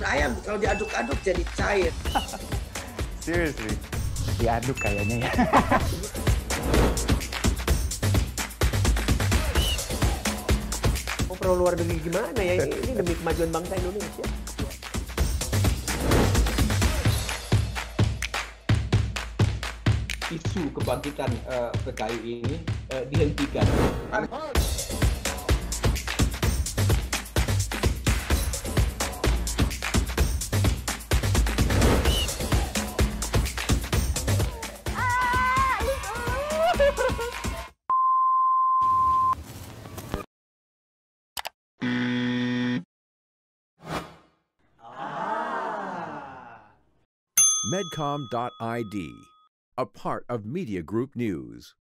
ayam kalau diaduk-aduk jadi cair. Seriously? Diaduk kayaknya ya. Oh, perlu luar negeri gimana ya? Ini demi kemajuan bangsa Indonesia. Isu kebangkitan PKI ini dihentikan. Medcom.id, a part of Media Group News.